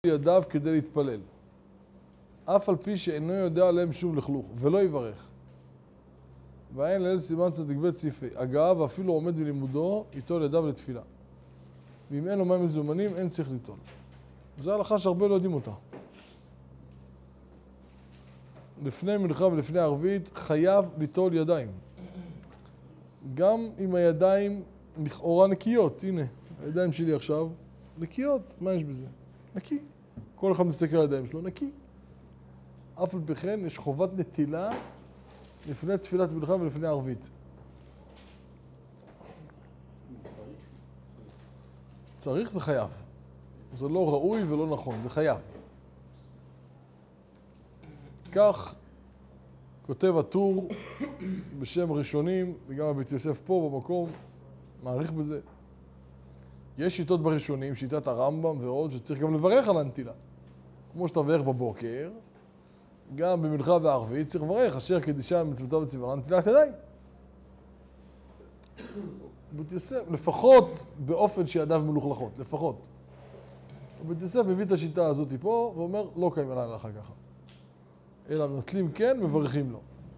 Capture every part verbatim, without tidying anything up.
ידיו כדי להתפלל, אף על פי שאינו יודע עליהם שום לכלוך, ולא יברך. ואין לאל סימן צדיק ב' ציפי, הגעה ואפילו עומד בלימודו, איתו על ידיו לתפילה. ואם אין לו מים מזומנים, אין צריך ליטול. זו הלכה שהרבה לא יודעים אותה. לפני מנחה ולפני ערבית, חייב ליטול ידיים. גם אם הידיים לכאורה נקיות, הנה, הידיים שלי עכשיו נקיות, מה יש בזה? נקי. כל אחד מסתכל על הידיים שלו, נקי. אף על פי כן יש חובת נטילה לפני תפילת מנחה ולפני ערבית. צריך זה חייב. זה לא ראוי ולא נכון, זה חייב. כך כותב הטור בשם ראשונים, וגם הבית יוסף פה במקום, מעריך בזה. יש שיטות בראשונים, שיטת הרמב"ם ועוד, שצריך גם לברך על הנטילה. כמו שאתה מברך בבוקר, גם במנחה וערבית צריך לברך, אשר קדישה מצוותיו וציוונם נטילת ידיים. בית יוסף, לפחות באופן שידיו מלוכלכות, לפחות. בית יוסף מביא את השיטה הזאת פה, ואומר, לא קיים עליי הלכה ככה. אלא נוטלים כן, מברכים לא.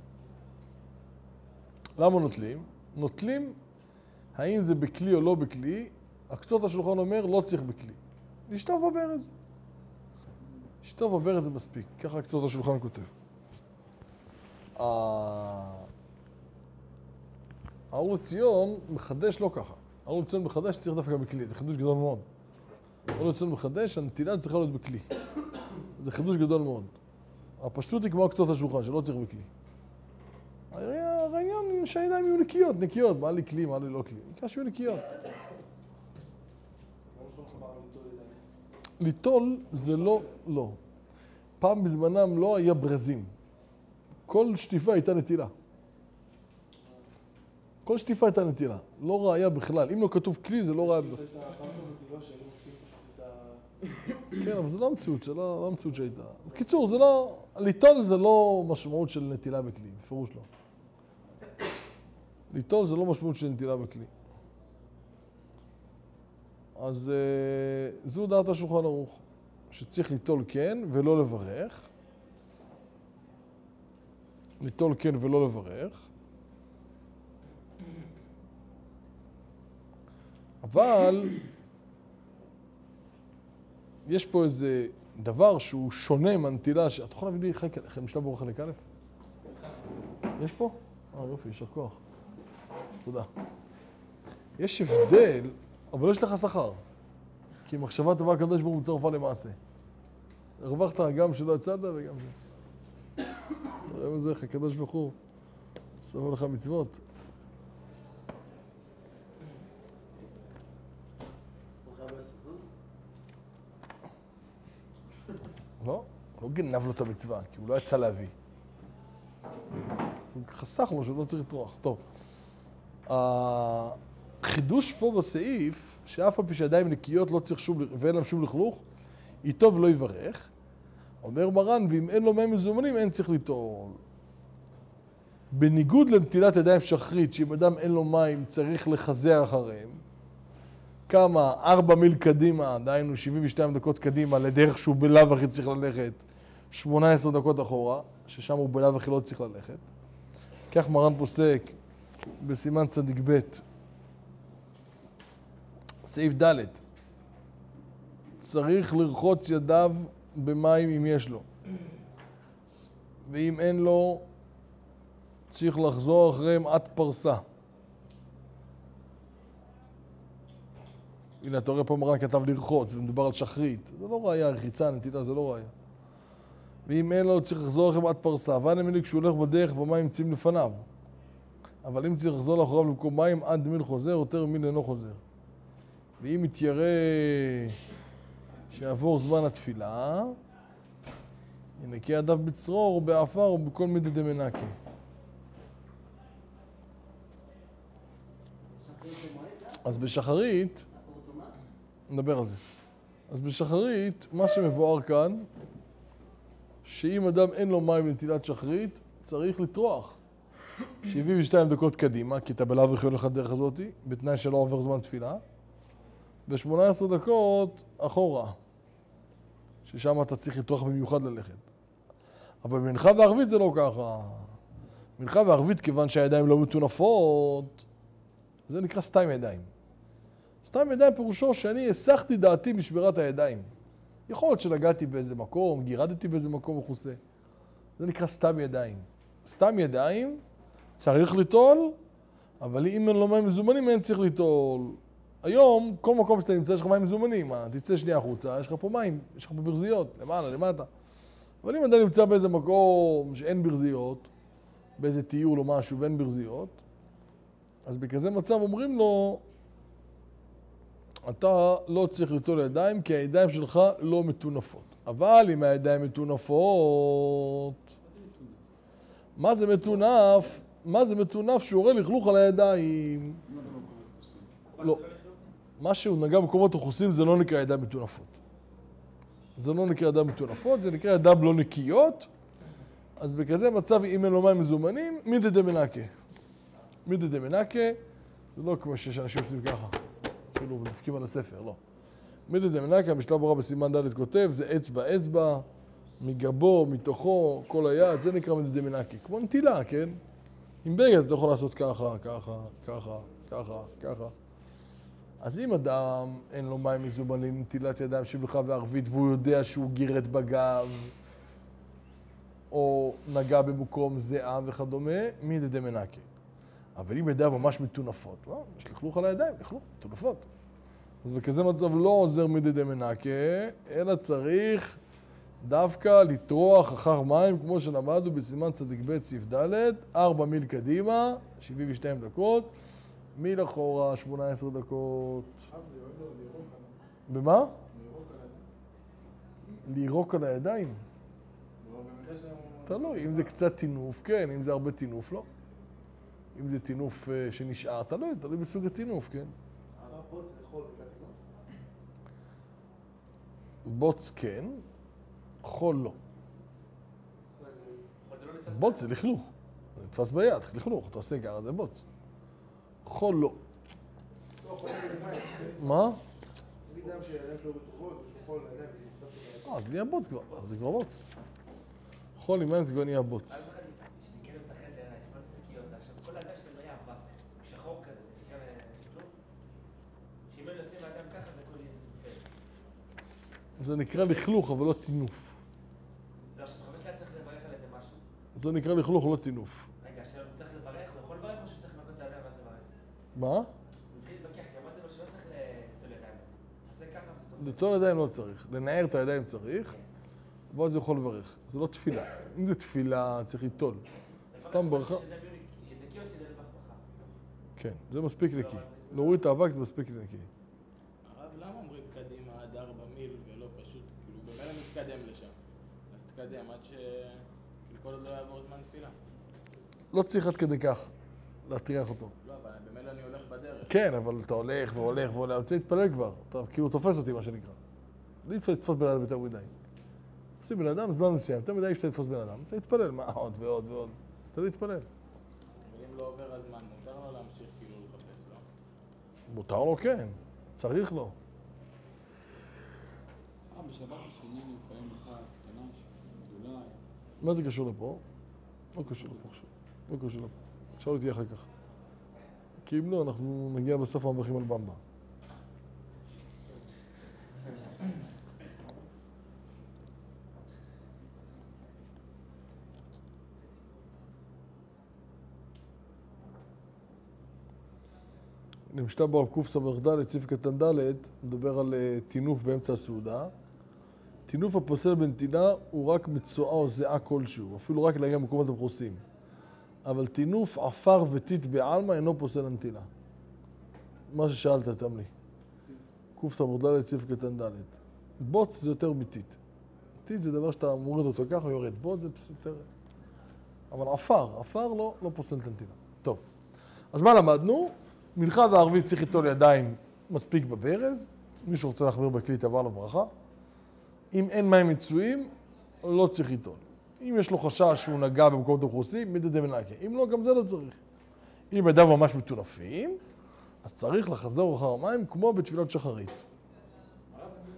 למה נוטלים? נוטלים, האם זה בכלי או לא בכלי, הקצות השולחן אומר, לא צריך בכלי. לשטוף בברז. לשטוף בברז זה מספיק. ככה הקצות השולחן כותב. האור לציון מחדש לא ככה. האור לציון מחדש צריך דווקא בכלי. זה חידוש גדול מאוד. האור לציון מחדש, הנטילה צריכה להיות בכלי. זה חידוש גדול מאוד. הפשטות היא כמו הקצות השולחן, שלא צריך בכלי. הרעיון שהידיים יהיו נקיות, נקיות. מה לי כלי, מה לי לא כלי. נקרא שיהיו נקיות. ליטול זה לא, לא. פעם בזמנם לא היה ברזים. כל שטיפה הייתה נטילה. כל שטיפה הייתה נטילה. לא ראיה בכלל. אם לא כתוב כלי זה לא ראיה בכלל. כן, אבל זה לא המציאות, זה לא המציאות שהייתה. בקיצור, זה לא, ליטול זה לא משמעות של נטילה בכלי, בפירוש לא. ליטול זה לא משמעות של נטילה בכלי. אז זו דעת השולחן ערוך, שצריך ליטול כן ולא לברך. ליטול כן ולא לברך. אבל יש פה איזה דבר שהוא שונה מהנטילה, ש... אתה יכול להביא לי חלק, משנה ברוך חלק א'? יש פה? אה, יופי, יישר כוח. תודה. יש הבדל, אבל יש לך שכר. כי מחשבה טובה הקדוש ברוך הוא מצרפה למעשה. הרווחת גם שלא יצאת וגם ש... תראה מה זה, איך הקדוש ברוך הוא שמה לך מצוות. לא, לא גנב לו את המצווה, כי הוא לא יצא להביא. הוא חסך לו שהוא לא צריך לטרוח. טוב. החידוש פה בסעיף, שאף על פי שידיים נקיות לא צריך שום, ואין להם שום לכלוך, איתו ולא יברך. אומר מרן, ואם אין לו מים מזומנים, אין צריך ליטול. בניגוד לנטילת ידיים שחרית, שאם אדם אין לו מים, צריך לחזר אחריהם. כמה? ארבע מיל קדימה, דהיינו שבעים ושתיים דקות קדימה, לדרך שהוא בלאו הכי צריך ללכת, שמונה עשרה דקות אחורה, ששם הוא בלאו הכי לא צריך ללכת. כך מרן פוסק בסימן צדיק ב' סעיף ד' צריך לרחוץ ידיו במים אם יש לו. ואם אין לו, צריך לחזור אחריהם עד פרסה. הנה, אתה רואה פה מרן כתב לרחוץ, ומדובר על שחרית. זה לא ראיה, רחיצה, נטילה, זה לא ראיה. ואם אין לו, צריך לחזור אחריהם עד פרסה. ואין מילי כשהוא הולך בדרך והמים נמצאים לפניו. אבל אם צריך לחזור לאחוריו למקום מים, עד מיל חוזר, יותר מיל אינו חוזר. ואם יתיירא שיעבור זמן התפילה, ינקה ידיו בצרור או באפר או בכל מידי דמנקה. אז בשחרית, נדבר על זה. אז בשחרית, מה שמבואר כאן, שאם אדם אין לו מים לנטילת שחרית, צריך לטרוח. שבעים ושתיים דקות קדימה, כי אתה בלאו הכי הולך לדרך הזאת, בתנאי שלא עובר זמן תפילה, ו-שמונה עשרה דקות אחורה. ששם אתה צריך לטרוח במיוחד ללכת. אבל במנחה וערבית זה לא ככה. מנחה וערבית, כיוון שהידיים לא מטונפות, זה נקרא סתם ידיים. סתם ידיים פירושו שאני הסחתי דעתי משבירת הידיים. יכול להיות שנגעתי באיזה מקום, גירדתי באיזה מקום מכוסה. זה נקרא סתם ידיים. סתם ידיים צריך ליטול, אבל אם אין לו מים מזומנים, אין צריך ליטול. היום, כל מקום שאתה נמצא, יש לך מים מזומנים. תצא שנייה החוצה, יש לך פה מים, יש לך פה ברזיות, למעלה, למטה. אבל אם אתה נמצא באיזה מקום שאין ברזיות, באיזה טיול או משהו ואין ברזיות, אז בכזה מצב אומרים לו, אתה לא צריך ליטול ידיים, כי הידיים שלך לא מטונפות. אבל אם הידיים מטונפות, מה זה מטונף? מה זה מטונף שהורה לכלוך על הידיים? לא. מה שהוא נגע במקומות החוסים זה לא נקרא ידיים מטונפות. זה לא נקרא ידיים מטונפות, זה נקרא ידיים לא נקיות. אז בכזה מצב, אם אין לו מים מזומנים, מידי דמנקה. מידי דמנקה, זה לא כמו שיש אנשים עושים ככה. כאילו, דופקים על הספר, לא. מידי דמנקה, משלב ברא בסימן ד' כותב, זה אצבע אצבע, מגבו, מתוכו, כל היד, זה נקרא מידי דמנקה. כמו נטילה, כן? עם בגד אתה יכול לעשות ככה, ככה, ככה, ככה, ככה. אז אם אדם אין לו מים מזומנים, נטילת ידיים של מנחה וערבית, והוא יודע שהוא גירד בגב, או נגע במקום זיעה וכדומה, מידי דמנקה. אבל אם ידיו ממש מטונפות, יש לכלוך על הידיים, לכלוך, מטונפות. אז בכזה מצב לא עוזר מידי דמנקה, אלא צריך דווקא לטרוח אחר מים, כמו שלמדנו בסימן צדיק ב' סעיף ד', ארבע מיל קדימה, שבעים ושתיים דקות, מיל אחורה, שמונה עשרה דקות. במה? לירוק על הידיים. תלוי, אם זה קצת טינוף, כן, אם זה הרבה טינוף, לא. אם זה טינוף שנשאר, תלוי, תלוי בסוג הטינוף, כן. בוץ זה חול בגלל טינוף? בוץ כן, חול לא. בוץ זה לכלוך. זה נתפס ביד, לכלוך, אתה עושה ככה, זה בוץ. חול לא. מה? תגיד דם שהידיים שלו בטוחות, שהוא חול לידיים ונתפס ביד. אה, אז נהיה בוץ כבר, זה כבר בוץ. חול עם מים זה כבר נהיה בוץ. זה נקרא לכלוך, אבל לא טינוף. לא, שאתה חמש ליד צריך לברך על איזה משהו. זה נקרא לכלוך, לא טינוף. רגע, עכשיו הוא צריך לברך, הוא יכול לברך או שהוא צריך לברך את הידיים ואז לברך? מה? הוא התחיל להתווכח, כי אמרתי לו שלא צריך לטול ידיים. תעשה ככה וזה טוב. לטול ידיים לא צריך, לנער את הידיים צריך, ואז הוא יכול לברך. זה לא תפילה. אם זה תפילה, צריך ליטול. סתם ברכה. נקיות כדי לברך ברכה. כן, זה מספיק נקי. להוריד את האבק זה מספיק נקי. הרב, למה אומרים קדימה עד ארבע מיל ולא פשוט, כאילו, במילא מתקדם לשם. אז תקדם עד ש... כל עוד לא יעבור זמן תפילה. לא צריך עד כדי כך להטריח אותו. לא, אבל במילא אני הולך בדרך. כן, אבל אתה הולך והולך והולך, אני רוצה להתפלל כבר. אתה כאילו תופס אותי, מה שנקרא. לא צריך לתפוס בן אדם יותר מדי. תופסים בן אדם זמן מסוים, יותר מדי שאתה לתפוס בן אדם. אתה להתפלל, מה עוד ועוד ועוד. אתה לא להתפלל. אבל אם לא עובר הזמן, מותר לו להמשיך כאילו לחפש, לא? מותר לו, כן. צריך לו. אה, בשבת השני נפעים לך קטנה, גדולה. מה זה קשור לפה? לא קשור לפה עכשיו. לא קשור לפה. שאל אותי אחר כך. כי אם לא, אנחנו נגיע בסוף המברכים על במבה. למשתה ברב קוף סמך ד' סעיף קטן ד' מדבר על טינוף באמצע הסעודה. טינוף הפוסל בנתינה הוא רק מצואה או זיעה כלשהו, אפילו רק להגיע למקומות המכוסים. אבל טינוף עפר וטיט בעלמא אינו פוסל הנטילה. מה ששאלת, תמלי. קוף סמך ד' סעיף קטן ד'. בוץ זה יותר מטיט. טיט זה דבר שאתה מוריד אותו ככה ויורד. בוץ זה יותר... אבל עפר, עפר לא, לא פוסל את הנטילה. טוב. אז מה למדנו? מנחה וערבית צריך ליטול ידיים מספיק בברז. מי שרוצה להחמיר בכלי תבוא לו ברכה. אם אין מים מצויים, לא צריך ליטול. אם יש לו חשש שהוא נגע במקומות המכוסים, מידי דמנקה. אם לא, גם זה לא צריך. אם ידיו ממש מטונפים, אז צריך לחזור אחר המים כמו בתפילת שחרית.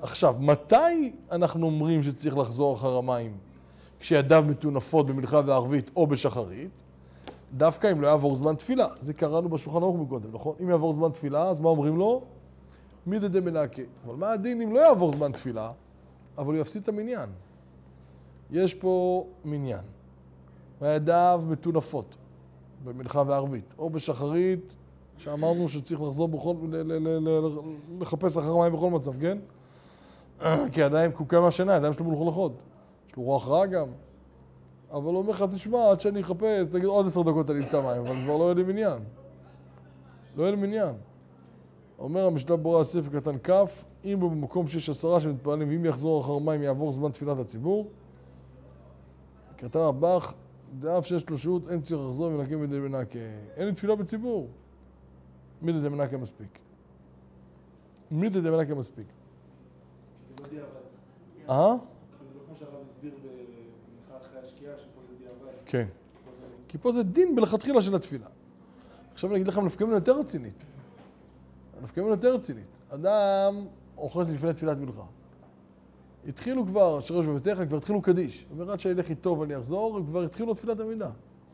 עכשיו, מתי אנחנו אומרים שצריך לחזור אחר המים? כשידיו מטונפות במנחה וערבית או בשחרית, דווקא אם לא יעבור זמן תפילה. זה קראנו בשולחן ערוך מקודם, נכון? אם יעבור זמן תפילה, אז מה אומרים לו? מידי דמנקה. אבל מה הדין אם לא יעבור זמן תפילה, אבל הוא יפסיד את המניין? יש פה מניין. הידיו מטונפות במנחה וערבית, או בשחרית, שאמרנו שצריך לחזור בכל, ל- ל- ל- ל- לחפש אחר מים בכל מצב, כן? כי עדיין קוקה מהשינה, עדיין שלו מלוכלכות. יש לו רוח רע גם. אבל הוא אומר לך, תשמע, עד שאני אחפש, תגיד עוד עשר דקות אני אמצא מים, אבל כבר לא יהיה לי מניין. לא יהיה לי מניין. אומר המשנה ברורה סעיף קטן כף, אם במקום שיש עשרה שמתפעלים, ואם יחזור אחר מים יעבור זמן תפילת הציבור, כתב הבח, דאף שיש לו שהות, אין צריך לחזור ולהקים מידי דמנקה. אין לי תפילה בציבור. מידי דמנקה מספיק. מידי דמנקה מספיק. זה לא דיעבד. אה? זה לא כמו שהרב הסביר במנחה אחרי השקיעה, שפה זה דיעבד. כן. כי פה זה דין בלכתחילה של התפילה. עכשיו אני אגיד לכם נפקא מינה יותר רצינית. נפקא מינה יותר רצינית. אדם אוחז לפני תפילת מנחה. התחילו כבר, שרש בביתך, כבר התחילו קדיש. אומר, עד שאני אלך איתו ואני אחזור, כבר התחילו תפילת עמידה.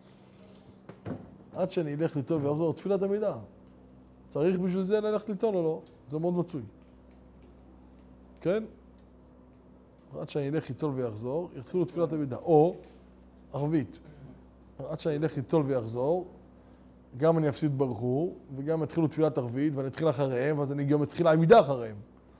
עד שאני אלך איתו ואחזור, תפילת עמידה. צריך בשביל זה ללכת ליטול או לא? זה מאוד מצוי. כן? עד שאני אלך איתול ויחזור, יתחילו תפילת עמידה. או ערבית. עד שאני אלך איתול ויחזור, גם אני אפסיד ברכו, וגם יתחילו תפילת ערבית, ואני אתחיל אחריהם, אז אני גם אתחיל עמידה אחריהם.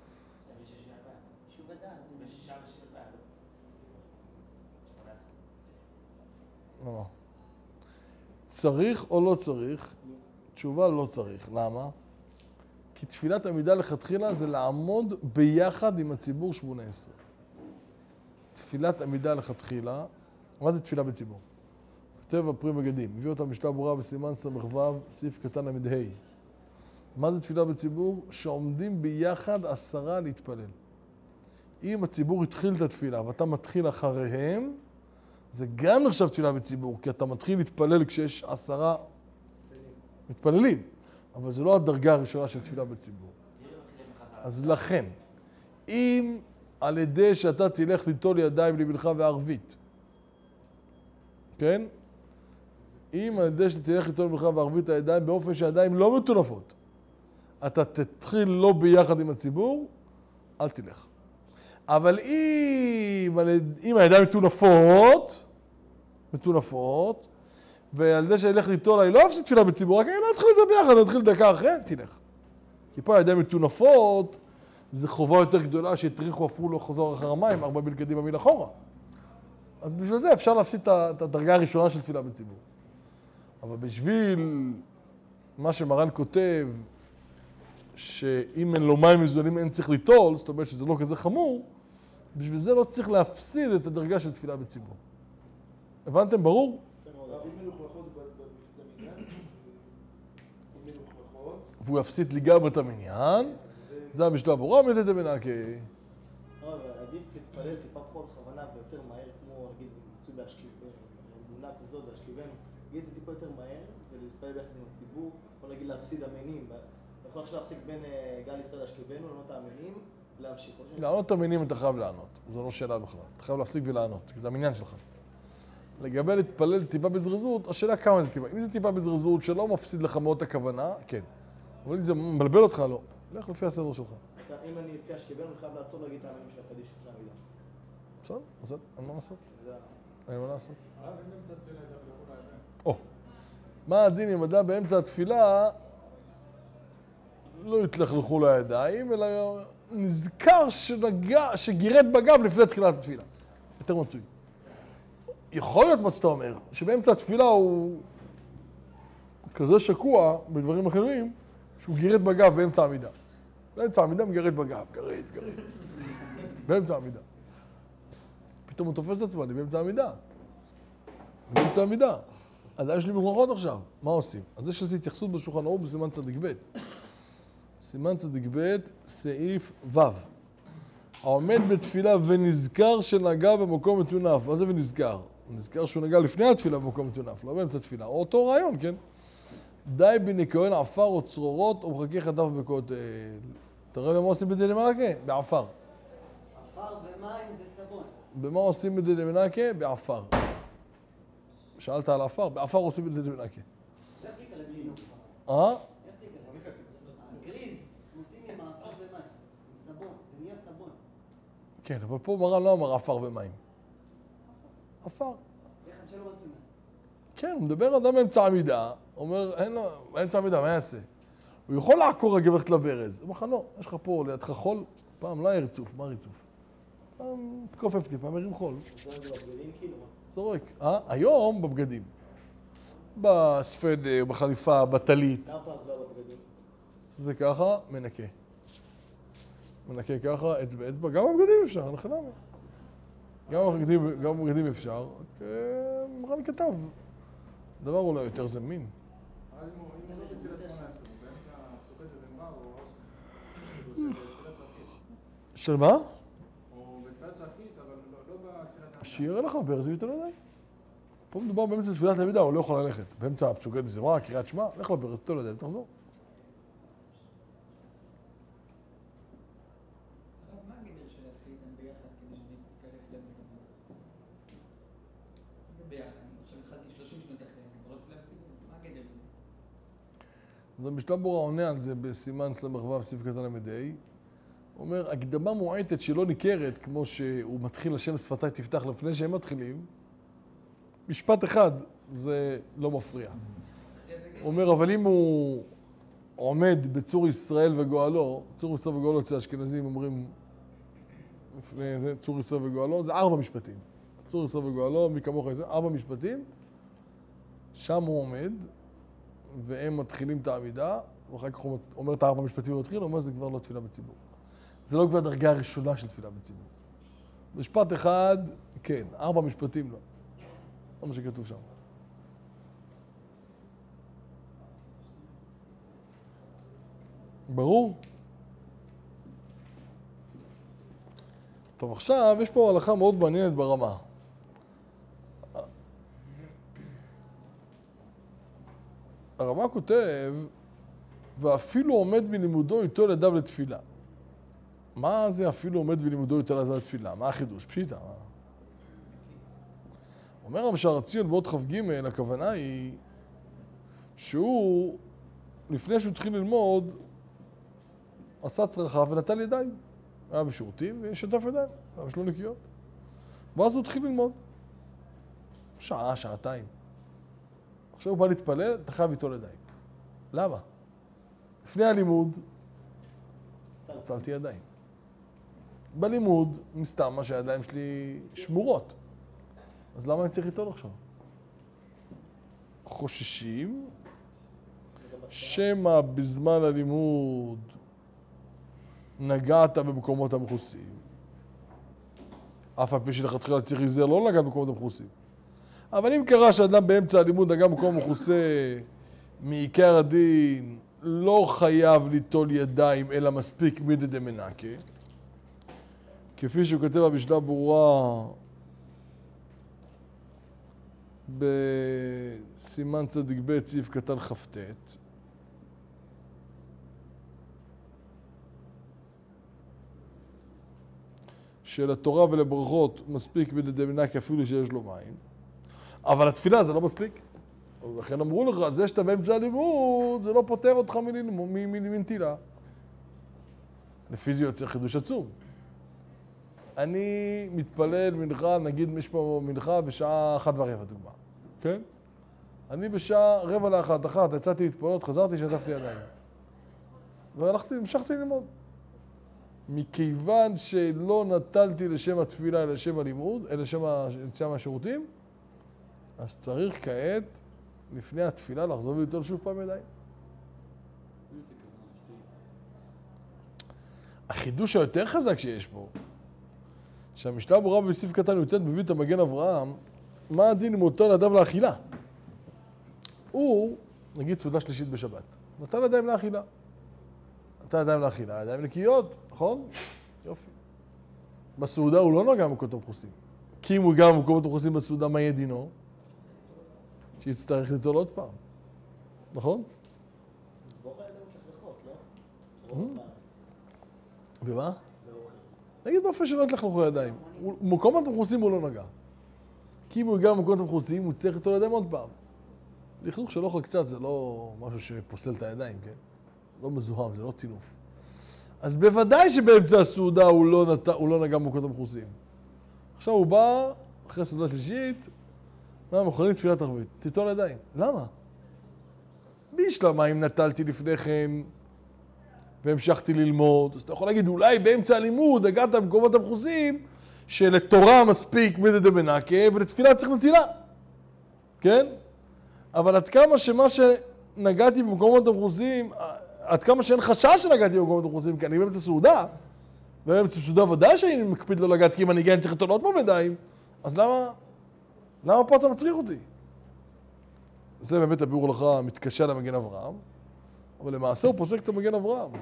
לא. צריך או לא צריך? תשובה לא צריך. למה? כי תפילת עמידה לכתחילה זה לעמוד ביחד עם הציבור שמונה עשרה. תפילת עמידה לכתחילה, מה זה תפילה בציבור? כותב הפרי מגדים, הביא אותה משנה ברורה בסימן סמ"ו, סעיף קטן עמוד ה'. מה זה תפילה בציבור? שעומדים ביחד עשרה להתפלל. אם הציבור התחיל את התפילה ואתה מתחיל אחריהם, זה גם נחשב תפילה בציבור, כי אתה מתחיל להתפלל כשיש עשרה מתפללים. אבל זה לא הדרגה הראשונה של תפילה בציבור. אז לכן, אם על ידי שאתה תלך ליטול ידיים למנחה וערבית, כן? אם על ידי שאתה תלך ליטול למנחה וערבית הידיים באופן שהידיים לא מטונפות, אתה תתחיל לא ביחד עם הציבור, אל תלך. אבל אם, אם הידיים מטונפות, מטונפות, ועל ידי שאני אלך ליטול, אני לא אפסיד תפילה בציבור, רק אני לא אתחיל לדבר ביחד, אני אתחיל דקה אחרי, תלך. כי פה הידיים מטונפות, זה חובה יותר גדולה שהטריחו אפילו לא חזור אחר המים, ארבע מיל קדימה מיל אחורה. אז בשביל זה אפשר להפסיד את הדרגה הראשונה של תפילה בציבור. אבל בשביל מה שמרן כותב, שאם אין לו מים מזוהלים אין צריך ליטול, זאת אומרת שזה לא כזה חמור, בשביל זה לא צריך להפסיד את הדרגה של תפילה בציבור. הבנתם? ברור? הרב, אם מלוכלכות במניין, אם מלוכלכות... והוא יפסיד לגמרי את המניין, זה המשנה ברורה מידי דמנקה. לא, עדיף להתפלל טיפה פחות בכוונה ויותר מהר, כמו נגיד מצוי באשכיבנו, אמונה כזאת באשכיבנו, נגיד זה טיפה יותר מהר ולהתפלל ביחד עם הציבור, או נגיד להפסיד המינים. אתה יכול עכשיו להפסיק בין גל ישראל לאשכיבנו, לענות את המינים ולהמשיך. לענות את המינים אתה חייב לענות, זו לא שאלה בכלל. אתה חייב להפסיק ולענות, כי זה המניין שלך. לגבי להתפלל טיפה בזריזות, השאלה כמה זה טיפה. אם זה טיפה בזריזות שלא מפסיד לך מאוד את הכוונה, כן. אבל אם זה מבלבל אותך, לא. לך לפי הסדר שלך. אם אני לפי אשכיבנו, אני חייב לעצור להגיד את המינים של הקדיש לפני המידה. בסדר, בסדר, אין מה לעשות. אין מה לעשות. הרב, אם באמצע התפילה ידברו לידיים. או, מה הדין אם אדם באמצע התפילה לא יתלכלכו לידיים, אלא נזכר שנגע, שגירד בגב לפני תחילת התפילה. יותר מצוי. יכול להיות מה שאתה אומר, שבאמצע התפילה הוא כזה שקוע בדברים אחרים, שהוא גירד בגב באמצע העמידה. באמצע העמידה מגרד בגב, גרד, גרד. באמצע העמידה. פתאום הוא תופס את עצמו, אני באמצע העמידה. באמצע העמידה. אז יש לי מוכרחות עכשיו, מה עושים? אז יש לזה התייחסות בשולחן ערוך בסימן צדיק ב'. סימן צדיק ב', סעיף ו'. העומד בתפילה ונזכר שנגע במקום מטונף. מה זה ונזכר? הוא נזכר שהוא נגע לפני התפילה במקום מטונף, לא באמצע התפילה. או אותו רעיון, כן? די בניקיון עפר או צרורות או מחכה חטף בכותל. אתה רואה מה עושים בדיני מלאכה? בעפר. עפר ומים זה סבון. במה עושים את דמנקה? בעפר. שאלת על עפר? בעפר עושים את דמנקה. זה עשית לדינו. אה? איך זה יקרה? הגריז מוצאים עם העפר ומים. עם סבון. זה נהיה סבון. כן, אבל פה מרן לא אמר עפר ומים. עפר. איך עד שלא מצאים? כן, הוא מדבר אדם באמצע עמידה, אומר, אין לו, באמצע עמידה, מה יעשה? הוא יכול לעקור רגל וללכת לברז. הוא אומר לך, לא, יש לך פה לידך חול, פעם לא היה ריצוף, מה ריצוף? פעם תכופף טיפה, מרים חול, זה זה בבגדים כאילו. זורק. אה? היום בבגדים. בספדר, בחליפה, בטלית. כמה פעם זה בבגדים? זה ככה, מנקה. מנקה ככה, אצבע אצבע, גם בבגדים אפשר, נכון? גם בבגדים, גם בבגדים אפשר, רק מרן כתב. דבר אולי יותר זמין. אבל אם הוא אם הוא לא בתפילת שמונה עשרה, באמצע הפסוקת הזה גמר, הוא עושה בתפילת צרפית. של מה? הוא בתפילת צרפית, אבל לא בתפילת העמידה. שיראה לך ברז ויתן ידיים. פה מדובר באמצע תפילת העמידה, הוא לא יכול ללכת. באמצע הפסוקת זמרה, קריאת שמע, לך לברז, תן ידיים, תחזור. הרב, מה הגדר של להתחיל איתם ביחד כדי שזה ייכנס להם לציבור? זה ביחד, אני עכשיו התחלתי שלושים שנות אחרי, זה כבר לא תפילת ציבור, מה הגדר? אז המשנה ברורה עונה על זה בסימן ס"ו סעיף קטן ל"ה. הוא אומר, הקדמה מועטת שלא ניכרת, כמו שהוא מתחיל השם שפתי תפתח לפני שהם מתחילים, משפט אחד זה לא מפריע. הוא אומר, אבל אם הוא עומד בצור ישראל וגואלו, צור ישראל וגואלו אצל האשכנזים אומרים, לפני זה, צור ישראל וגואלו, זה ארבע משפטים. צור ישראל וגואלו, מי כמוך זה, ארבע משפטים, שם הוא עומד, והם מתחילים את העמידה, ואחר כך הוא אומר את הארבע משפטים ומתחיל, הוא אומר, זה כבר לא תפילה בציבור. זה לא כבר דרגה הראשונה של תפילה בציבור. משפט אחד, כן, ארבע משפטים לא. זה מה שכתוב שם. ברור? טוב, עכשיו יש פה הלכה מאוד מעניינת ברמה. הרמה כותב, ואפילו עומד בלימודו איתו ילדיו לתפילה. מה זה אפילו עומד בלימודו איתו ילדיו לתפילה? מה החידוש? פשיטה. אומר המשער ציון בעוד כ"ג, הכוונה היא שהוא, לפני שהוא התחיל ללמוד, עשה צרכיו ונטל ידיים. היה בשירותים ושטף ידיים, יש לו נקיות. ואז הוא התחיל ללמוד. שעה, שעתיים. עכשיו הוא בא להתפלל, אתה חייב איתו ידיים. למה? לפני הלימוד, נטלתי ידיים. בלימוד, מסתם מה שהידיים שלי שמורות. אז למה אני צריך איתו עכשיו? חוששים שמא בזמן הלימוד נגעת במקומות המכוסים. אף על פי שלכתחילה צריך להיזהר לא לגעת במקומות המכוסים. אבל אם קרה שאדם באמצע הלימוד נגע במקום מכוסה מעיקר הדין, לא חייב ליטול ידיים אלא מספיק מידי דמנקה. כפי שהוא כותב במשנה ברורה בסימן צדיק ב' סעיף קטן כ"ט. שלתורה ולברכות מספיק מידי דמנקה אפילו שיש לו מים. אבל התפילה זה לא מספיק. ולכן אמרו לך, זה שאתה באמצע הלימוד, זה לא פותר אותך מנטילה. לפי זה יוצא חידוש עצום. אני מתפלל מנחה, נגיד יש פה מנחה בשעה אחת ורבע, דוגמה. כן? אני בשעה רבע לאחת, אחת, יצאתי להתפלות, חזרתי, שטפתי ידיים. והלכתי, המשכתי ללמוד. מכיוון שלא נטלתי לשם התפילה, אלא לשם הלימוד, אלא לשם היציאה מהשירותים, אז צריך כעת, לפני התפילה, לחזור וליטול שוב פעם ידיים. החידוש היותר חזק שיש פה, שהמשנה ברורה בסעיף קטן י"ט מביא את המגן אברהם, מה הדין עם אותו ילדיו לאכילה? הוא, נגיד סעודה שלישית בשבת, נתן ידיים לאכילה. נתן ידיים לאכילה, ידיים נקיות, נכון? יופי. בסעודה הוא לא נגע במקומות המכוסים. כי אם הוא נגע במקומות המכוסים בסעודה, מה יהיה דינו? שיצטרך ליטול עוד פעם. נכון? באוכל ידיים צריך לאכול, לא? במה? באוכל. נגיד באופן שלא נתלך לו ידיים. במקומות המכוסים הוא לא נגע. כי אם הוא יגע במקומות המכוסים, הוא צריך ליטול ידיים עוד פעם. לכלוך של אוכל קצת זה לא משהו שפוסל את הידיים, כן? לא מזוהם, זה לא טינוף. אז בוודאי שבאמצע הסעודה הוא לא, נת... הוא לא נגע במקומות המכוסים. עכשיו הוא בא, אחרי הסעודה שלישית, מה, מכונית תפילת ערבית, תיטול ידיים. למה? בישלמה אם נטלתי לפני כן והמשכתי ללמוד, אז אתה יכול להגיד, אולי באמצע הלימוד הגעת במקומות המכוסים, שלתורה מספיק מידי דמנקה ולתפילה צריך נטילה. כן? אבל עד כמה שמה שנגעתי במקומות המכוסים, עד כמה שאין חשש שנגעתי במקומות המכוסים, כי אני באמצע סעודה, ובאמצע סעודה ודאי שאני מקפיד לא לגעת, כי אם אני אגיע אני צריך לטול עוד פעם ידיים, אז למה, למה פה אתה מצריך אותי? זה באמת הביאור לך מתקשה למגן אברהם, אבל למעשה הוא פוסק את המגן אברהם.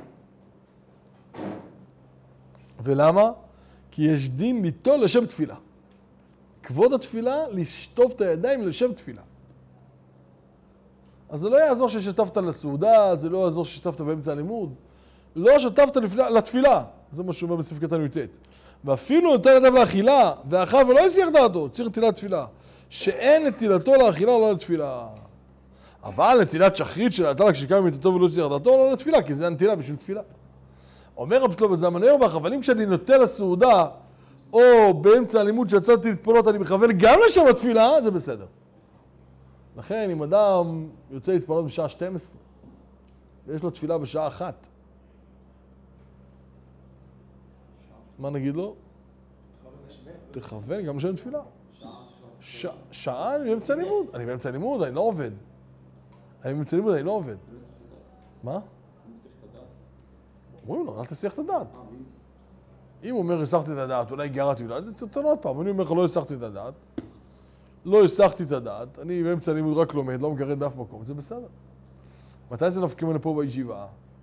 ולמה? כי יש דין ליטול לשם תפילה. כבוד התפילה, לשטוף את הידיים לשם תפילה. אז זה לא יעזור ששטפת לסעודה, זה לא יעזור ששטפת באמצע הלימוד. לא שטפת לתפילה, זה מה שאומר בסעיף קטן י"ט. ואפילו נטל ידיו לאכילה, ואכל ולא הסיח דעתו, צריך נטילת תפילה. שאין נטילתו לאכילה או לא לתפילה. אבל נטילת שחרית של נטל כשקם ממיטתו ולא הסיח דעתו, לא לתפילה, כי זה הנטילה בשביל תפילה. אומר רב שלמה זלמן אוירבך, אבל אם כשאני נוטל לסעודה, או באמצע הלימוד שיצאתי להתפנות, אני מכוון גם לשם התפילה, זה בסדר. לכן, אם אדם יוצא להתפנות בשעה שתים עשרה, ויש לו תפילה בשעה אחת, מה נגיד לו? תכוון גם לשם תפילה. שעה אני באמצע לימוד. אני באמצע לימוד, אני לא עובד. אני באמצע לימוד, אני לא עובד. מה? אומרים לו, אל תסיח את הדעת. אם הוא אומר, הסחתי את הדעת, אולי גרעתי את הדעת, זה צטון עוד פעם. אני אומר לך, לא הסחתי את הדעת. לא הסחתי את הדעת, אני באמצע הלימוד רק לומד, לא מגרד באף מקום, זה בסדר. מתי זה נפקים לנו פה בישיבה?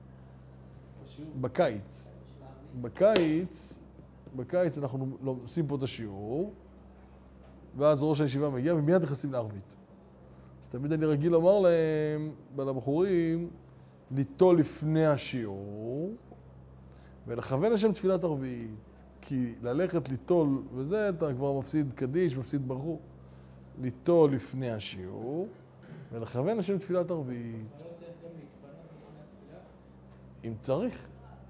בקיץ. בקיץ, בקיץ אנחנו עושים פה את השיעור, ואז ראש הישיבה מגיע ומיד נכנסים לערבית. אז תמיד אני רגיל לומר להם, לבחורים, ליטול לפני השיעור, ולכוון לשם תפילת ערבית. כי ללכת ליטול וזה, אתה כבר מפסיד קדיש, מפסיד ברוך. ליטול לפני השיעור, ולכוון לשם תפילת ערבית. אתה לא צריך גם להתפנות לפני התפילה? אם צריך.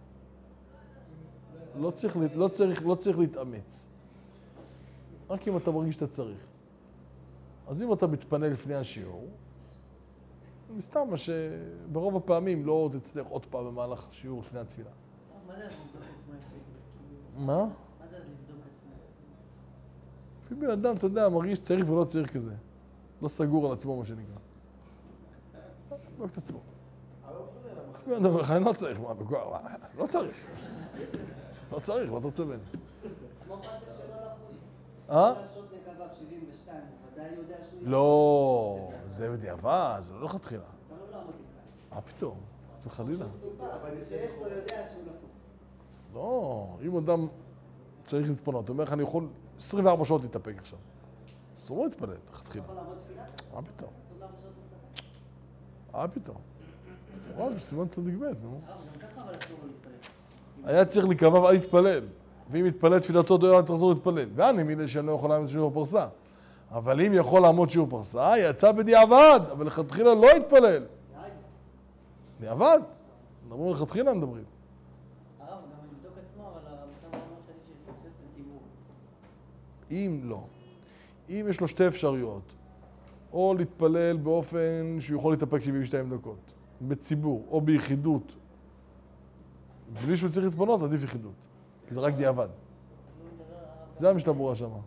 לא צריך, לא צריך, לא צריך להתאמץ. רק אם אתה מרגיש שאתה צריך. אז אם אתה מתפנה לפני השיעור, מסתם מה שברוב הפעמים לא תצטרך עוד פעם במהלך שיעור לפני התפילה. מה זה לבדוק עצמו? מה? מה זה לבדוק עצמו? לפי בן אדם, אתה יודע, מרגיש שצריך ולא צריך כזה. לא סגור על עצמו, מה שנקרא. לבדוק את עצמו. בן אדם, אני לא צריך, מה, בכוח, לא צריך. לא צריך, מה אתה רוצה ממני? כמו פסק שלא לחוץ. אה? לעשות נקבה שבעים ושתיים, הוא ודאי יודע שהוא... לא, זה בדיעבד, זה לא לכתחילה. אתה לא לעמוד איתך. מה פתאום? זה חלילה. אבל שיש לו יודע שהוא לחוץ. לא, אם אדם צריך להתפנות, הוא אומר לך, אני יכול עשרים וארבע שעות להתאפק עכשיו. אסור לו להתפלל, לכתחילה. אתה יכול לעמוד תפילה? מה פתאום? עשרים וארבע שעות להתפלל. מה פתאום? וואו, בסימן צדיק ב', נו. אה, גם ככה אבל אסור לו להתפלל. היה צריך להיקבע ואל להתפלל. ואם יתפלל תפילתו, לא היה צריך לחזור להתפלל. ואני מידי שאני לא יכול לעמוד שיעור פרסה. אבל אם יכול לעמוד שיעור פרסה, יצא בדיעבד, אבל לכתחילה לא יתפלל. די. דיעבד. מדברים לכתחילה, מדברים. הרב, גם לבדוק עצמו, אבל המכתב אמר שאני שיפספס את הציבור. אם לא. אם יש לו שתי אפשרויות, או להתפלל באופן שהוא יכול להתאפק שבעים ושתיים דקות, בציבור, או ביחידות, בלי שהוא צריך להתפנות, עדיף יחידות. כי זה רק דיעבד. זה המשנה ברורה שמה.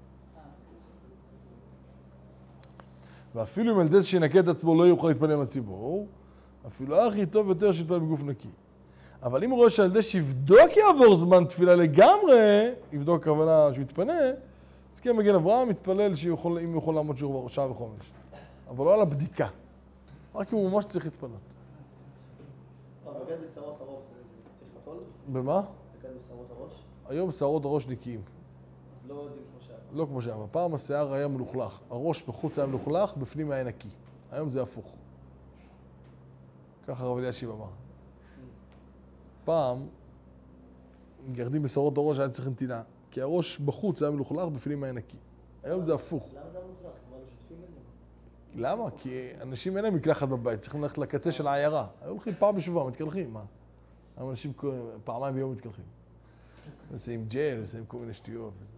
ואפילו אם ילדס שינקה את עצמו לא יוכל להתפלל עם הציבור, אפילו הכי טוב יותר שיתפלל בגוף נקי. אבל אם הוא רואה שהילדס יבדוק יעבור זמן תפילה לגמרי, יבדוק הכוונה שהוא יתפנה, אז כן מגן אברהם מתפלל שיכול, אם הוא יכול לעמוד שיעור שעה וחומש. אבל לא על הבדיקה. רק אם הוא ממש צריך להתפנות. בגד בצרות הראש זה צריך לטול? במה? בגד בשערות הראש? היום שערות הראש נקיים. אז לא יודעים כמו שהיה. לא כמו שהיה. פעם השיער היה מלוכלך. הראש בחוץ היה מלוכלך, בפנים היה נקי. היום זה הפוך. ככה הרב אלישיב אמר. פעם מגרדים בשערות הראש היה צריך נטילה. כי הראש בחוץ היה מלוכלך, בפנים היה נקי. היום זה הפוך. למה זה המוכרח? כבר לא שוטפים את זה? למה? כי אנשים אין להם מקלחת בבית, צריכים ללכת לקצה של העיירה. היו הולכים פעם בשבוע, מתקלחים, מה? היום אנשים פעמיים ביום מתקלחים. נשים ג'ל, נשים כל מיני שטויות וזה.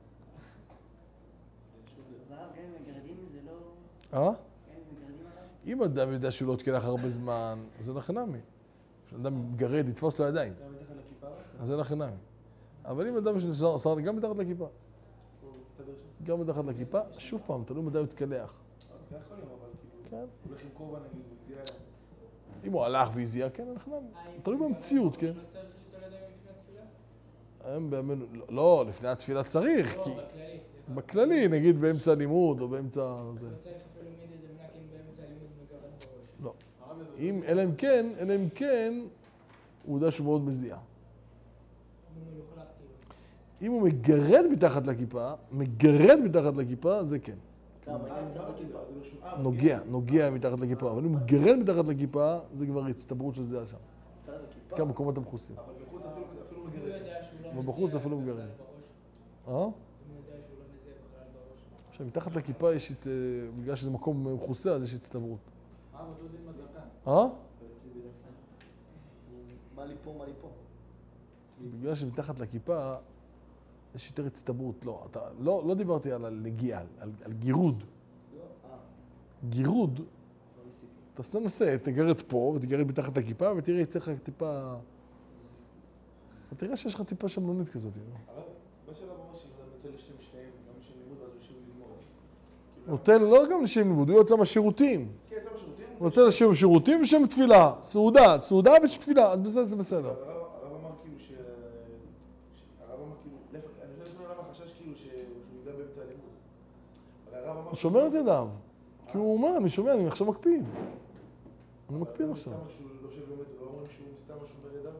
זהב, גם אם מגרדים זה לא... אה? גם אם מגרדים עליו? אם אדם יודע שהוא לא התקלח הרבה זמן, אז זה לחינמי. כשאדם מגרד, יתפוס לו ידיים, גם מתחת לכיפה? אז זה לחינמי. אבל אם אדם ששר גם מתחת לכיפה, הוא מסתדר שם? גם מתחת לכיפה, שוב פעם, תלוי מדי הוא התקלח. זה יכול להיות, אבל כאילו... כן. הוא הולך עם כובע נגיד, הוא זיהה אליו. אם הוא הלך והזיע, כן, זה לחינמי. תלוי במציאות, כן. לא צריך ליטול ידיים לפני התפילה? היום בימינו, לא, לפני התפילה צריך, לא, כי בכללי, סליחה. בכללי, נגיד באמצע הלימוד או באמצע זה. לא צריך אפילו מידי דמנקים באמצע הלימוד מגרד בראש. לא. אם, אלא אם כן, אלא אם כן, הוא יודע שהוא מאוד מזיע. הוא מלוכלך כאילו. אם הוא מגרד מתחת לכיפה, מגרד מתחת לכיפה, זה כן. כמה, העניין מתחת לכיפה? זה לא שהוא... נוגע, נוגע מתחת לכיפה. אבל אם הוא מגרד מתחת לכיפה, זה כבר הצטברות של זיעה שם. מתחת לכיפה? גם מקומות המכוסים. אבל בחוץ אפילו אפילו הוא מגרד. יודע שהוא לא מזיע ובחוץ אפילו בכלל מגרד. בראש. אה? הוא יודע שהוא לא מזיע בכלל בראש. עכשיו, מתחת לכיפה יש, את, אה, בגלל שזה מקום מכוסה, אז יש הצטברות. מה אותו דין מזרקן? אה? וצבי בדרך כלל. מה לי פה, מה לי פה? בגלל שמתחת לכיפה יש יותר הצטברות. לא, אתה, לא, לא דיברתי על הנגיעה, על, על גירוד. אה, גירוד, לא ניסיתי. תעשה נסה, תגרד פה ותגרד מתחת לכיפה ותראה, יצא לך טיפה... אתה תראה שיש לך טיפה שמלונית כזאת. לא? אבל מה שלב אומר שאם אתה נוטה לשתים שתיים, גם לשם לימוד, ואז הוא ישוב ללמוד. נותן לא גם לשם לימוד, הוא יוצא מהשירותים. כן, זה בשירותים. הוא נותן לשם שירותים ושם תפילה. סעודה, סעודה ותפילה, אז בסדר, זה בסדר. הרב אמר כאילו ש... הרב אמר כאילו... להפך, אני חושב למה החשש כאילו שהוא ידע באמצע הלימוד. אבל הרב אמר... הוא שומר את ידיו. כי הוא אומר, אני שומע, אני עכשיו מקפיד. אני מקפיד עכשיו. סתם שהוא לא יושב לומד, לא אומרים שהוא סתם שומר ידיו?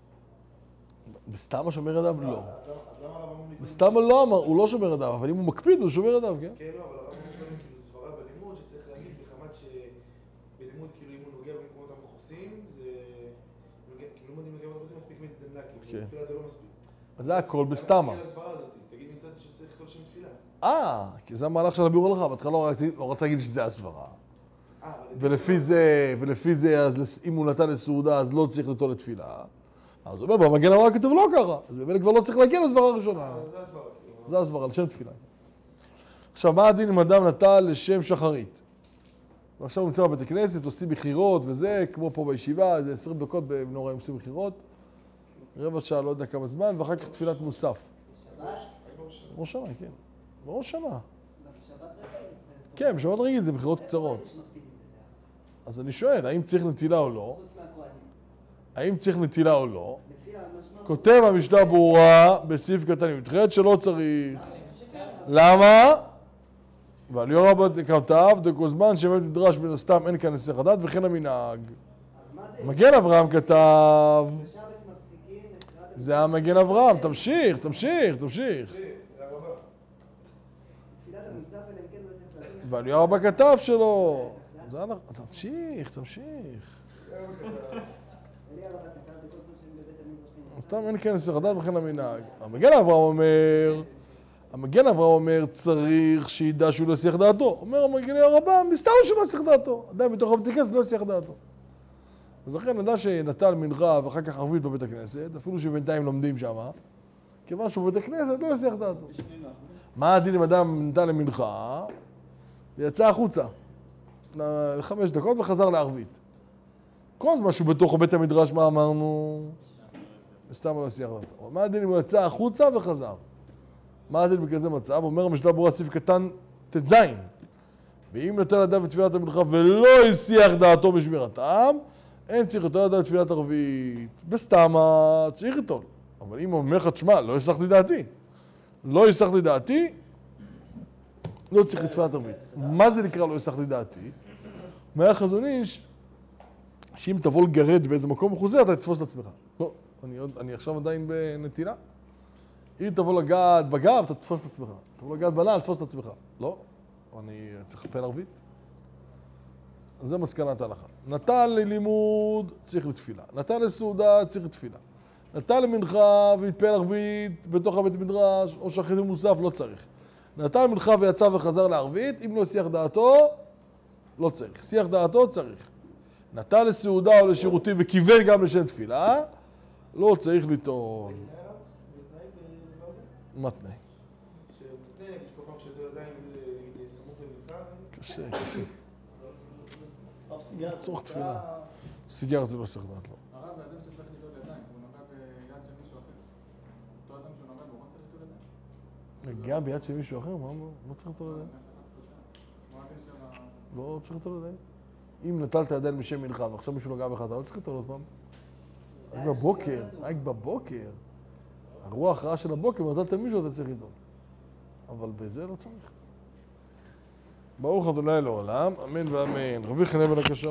בסתם השומר ידיו? לא. אז למה הרב אמר... בסתם לא אמר, הוא לא שומר ידיו, אבל אם הוא מקפיד, הוא שומר ידיו, כן? כן, לא, אבל הרב אמר קודם כאילו סברה בלימוד שצריך להגיד מחמת שבלימוד כאילו אם הוא נוגע במקומות המכוסים, זה... כאילו לימוד אם נוגע במכוסים מספיק מידי דמנקים, כן. תפילה זה לא מספיק. אז זה הכל בסתמה. תגיד הסברה הזאת, תגיד מצד שצריך כל שם תפילה. אה, כי זה המהלך של הביאור הלכה, בהתחלה לא רצה- לא רצה להגיד שזה הסברה. אה, אבל... ולפי זה, ולפי זה, אז לס- אם הוא נתן לסעודה, אז לא צריך ליטול לתפילה. אז הוא אומר, במגן אמרה כתוב לא ככה. אז במילא כבר לא צריך להגיע לסברה הראשונה. אה, זה הסברה, כאילו. זה הסברה, לשם תפילה. עכשיו, מה הדין אם אדם נטל לשם שחרית? ועכשיו הוא נמצא בבית הכנסת, עושים בחירות וזה, כמו פה בישיבה, איזה עשרים דקות בנוראים עושים בחירות. רבע שעה, לא יודע כמה זמן, ואחר כך תפילת מוסף. שבת? ראש שנה, כן. ראש שנה. לא, בשבת רגיל. כן, בשבת רגיל זה בחירות קצרות. יש מקפידים בזה. אז אני שואל, האם צריך נטילה או לא? חוץ מהכהנים. האם צריך נטילה או לא? לפי המשמעות... כותב המשנה ברורה בסעיף קטן י"ח שלא צריך. למה? ועל יורא בת כתב, דקו זמן שבאמת נדרש מן הסתם אין כאן היסח הדעת וכן המנהג. אז מה זה? מגן אברהם כתב, בשבס מפסיקים את קריאת זה המגן אברהם, תמשיך, תמשיך, תמשיך. זה הרבה. תפילת המוסף אלא אם כן לא יוסף לדון. ועל יורא בת כתב שלו. זה אנחנו, תמשיך, תמשיך. אלי הרבה תקר בכל זמן שהם בבית המדרש. סתם אין כאן היסח הדעת וכן המנהג. המגן אברהם אומר, המגן אברהם אומר צריך שידע שהוא לא יסיח דעתו. אומר המגן הרמב"ם, מסתם שהוא לא יסיח דעתו. עדיין בתוך בית הכנסת לא יסיח דעתו. אז לכן אדם שנטל מנחה ואחר כך ערבית בבית הכנסת, אפילו שבינתיים לומדים שם, כיוון שהוא בבית הכנסת לא יסיח דעתו. מה הדין אם אדם נטל למנחה ויצא החוצה לחמש דקות וחזר לערבית? כל זמן שהוא בתוך בית המדרש, מה אמרנו? סתם לא יסיח דעתו. מה הדין אם הוא יצא החוצה וחזר? מה הדין בכזה מצב? אומר המשנה ברורה סעיף קטן ט"ז, ואם נטל אדם בתפילת המנחה ולא הסיח דעתו בשמירתם, אין צריך ליטול אדם בתפילת ערבית. בסתמה צריך ליטול. אבל אם הוא אומר לך, תשמע, לא הסחתי דעתי. לא הסחתי דעתי, לא צריך לתפילת ערבית. מה זה נקרא לא הסחתי דעתי? אומר החזון איש, שאם תבוא לגרד באיזה מקום מחוזה, אתה תתפוס את עצמך. לא, אני, עוד, אני עכשיו עדיין בנטילה. אם תבוא לגעת בגב, אתה תתפוס את עצמך. תבוא לגעת בנעל, תתפוס את עצמך. לא, אני צריך לפל ערבית. זה מסקנת ההלכה. נטל ללימוד, צריך לתפילה. נטל לסעודה, צריך לתפילה. נטל למנחה והתפעל ערבית בתוך הבית מדרש, או שאחרי זה מוסף, לא צריך. נטל למנחה ויצא וחזר לערבית, אם לא הסיח דעתו, לא צריך. סיח דעתו, צריך. נטל לסעודה או לשירותים וכיוון גם לשם תפילה, לא צריך לטעון. מה תנאי? שמותנה, נגיד כל פעם שאתה ידיים סמוך למנחה. קשה, קשה. אף סיגר. צורך תפילה. סיגר זה לא צריך דעת לו. הרב, האדם שצריך ליטול ידיים, הוא נגע ביד של מישהו אחר. אותו אדם שהוא נגע בו, מה צריך ליטול ידיים? נגע ביד של מישהו אחר? מה לא צריך לטול ידיים? מה הדין של ה... לא צריך לטול ידיים. אם נטלת ידיים בשם מנחה ועכשיו מישהו נגע בך, אתה לא צריך לטול עוד פעם. רק בבוקר, רק בבוקר. הרוח רעה של הבוקר, נטלת מישהו, אתה צריך לטול. אבל בזה לא צריך. ברוך ה' לעולם, אמן ואמן. רבי חנן בן הקשה.